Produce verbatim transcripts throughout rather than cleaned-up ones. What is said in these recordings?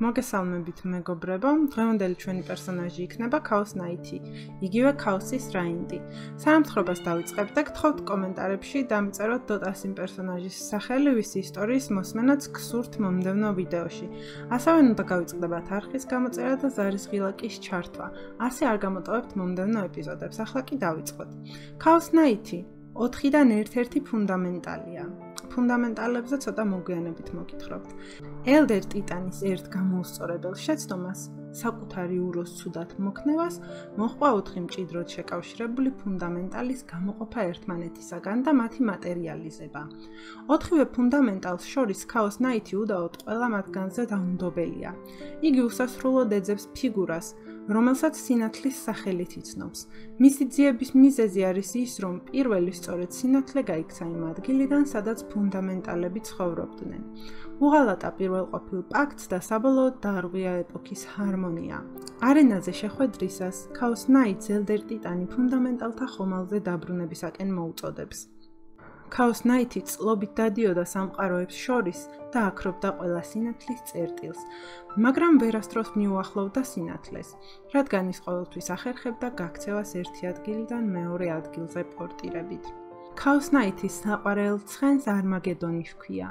მოგესალმებით მეგობრებო, დღევანდელი ჩვენი პერსონაჟი იქნება Chaos Knight-ი, იგივე Chaos-ის რაინდი. Სამთხრობას დავიწყებთ და გთხოვთ კომენტარებში დამწეროთ Dota-ს იმ პერსონაჟის სახელი, ვისი ისტორიის მოსმენაც გსურთ მომდევნო ვიდეოში. ასევე უნდა გავიწყდებათ არხის გამოწერა და ზარის ღილაკის ჩართვა. ასე არ გამოტოვებთ მომდევნო ეპიზოდებს. ახლა კი დავიწყოთ. Chaos Knight-ი ოთხიდან ერთ-ერთი ფუნდამენტალია. ფუნდამენტალებზე ცოტა მოგვიანებით მოგითხრობთ. Elder Titan-ის ერთ გამოუსწორებელ შეცდომას, საკუთარი უროს ცუდად მოქნევას, მოჰყვა ოთხი მჭიდროდ შეკავშირებული ფუნდამენტალის გამოყოფა ერთმანეთისაგან და მათი მატერიალიზება. ოთხივე ფუნდამენტალს შორის Chaos Knight-ი უდაოდ ყველა მათგანზე დაუნდობელია. იგი უსასრულოდ ეძებს ფიგურას, რომელსაც სინათლის სახელით იცნობს. მისი ძიების მიზეზი არის ის, რომ პირველი სწორედ სინათლე გაიქცა იმ ადგილიდან, სადაც ფუნდამენტალები ცხოვრობდნენ. უღალატა პირველყოფილ პაქტს და საბოლოოდ დაარღვია ეპოქის ჰარმონია. არენაზე შეხვედრისას Chaos Knight-ს Elder Titan-ი ფუნდამენტალთა ხომალდზე დაბრუნებისაკენ მოუწოდებს. Chaos Knight-ი წლობით დადიოდა სამყაროებს შორის და აქრობდა ყველა სინათლის წერტილს, მაგრამ ვერასდროს მიუახლოვდა სინათლეს, რადგან ის ყოველთვის ახერხებდა გაქცევას ერთი ადგილიდან მეორე ადგილზე პორტირებით. Chaos Knight-ის საყვარელ ცხენს არმაგედონი ჰქვია.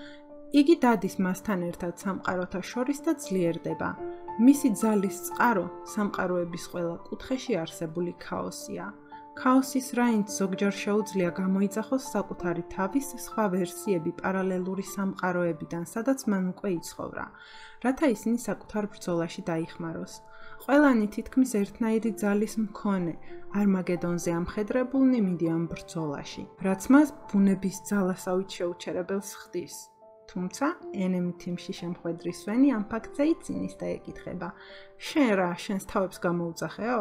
იგი დადის მასთან ერთად სამყაროთა შორის და ძლიერდება. მისი ძალის წყარო სამყაროების ყველა კუთხეში არსებული ქაოსია. Chaos-ის რაინდს ზოგჯერ შეუძლია გამოიძახოს საკუთარი თავის სხვა ვერსიები პარალელური სამყაროებიდან, სადაც მან უკვე იცხოვრა, რათა ისინი საკუთარ ბრძოლაში დაიხმაროს. ყველანი თითქმის ერთნაირი ძალის მქონე, არმაგედონზე ამხედრებულნი მიდიან ბრძოლაში, რაც მას ბუნების ძალასავით შეუჩერებელს ხდის. თუმცა, Enemy Team-ში შემხვედრის ვენი ამ ფაქტზე იცინის და ეკითხება: შენ რა, შენს თავებს გამოუძახეო?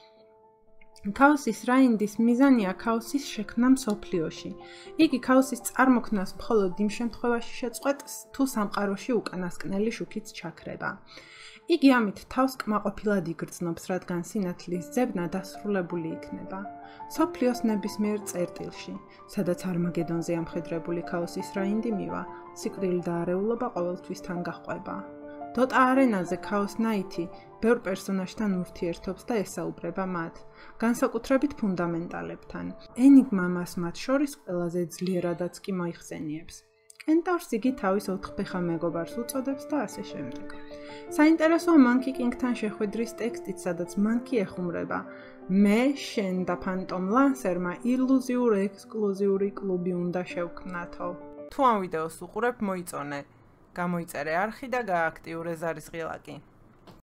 Chaos-ის რაინდის მიზანია Chaos-ის შექმნა მსოფლიოში. იგი Chaos-ის წარმოქმნას მხოლოდ იმ შემთხვევაში შეწყვეტს, თუ სამყაროში უკანასკნელი შუქიც ჩაქრება. იგი ამით თავს კმაყოფილად იგრძნობს, რადგან სინათლის ძებნა დასრულებული იქნება. მსოფლიოს ნებისმიერ წერტილში, სადაც არმაგედონზე ამხედრებული Chaos-ის რაინდი მივა, სიკვდილი და არეულობა ყოველთვის თან გაჰყვება. Dota არენაზე Chaos Knight-ი ბევრ პერსონაჟთან ურთიერთობს და ესაუბრება მათ, განსაკუთრებით ფუნდამენტალებთან. ენიგმა მას მათ შორის ყველაზე ძლიერადაც კი მოიხსენიებს. კენტავრს იგი თავის ოთხფეხა მეგობარს უწოდებს და ასე შემდეგ. საინტერესოა Monkey King-თან შეხვედრის ტექსტით, სადაც Monkey ეხუმრება: მე, შენ და Phantom Lancer-მა ილუზიურ ექსკლუზიური კლუბი უნდა შევქმნათო. თუ ამ ვიდეოს უყურებ, მოიწონე, გამოიწერე არხი და გააქტიურე ზარის ღილაკი.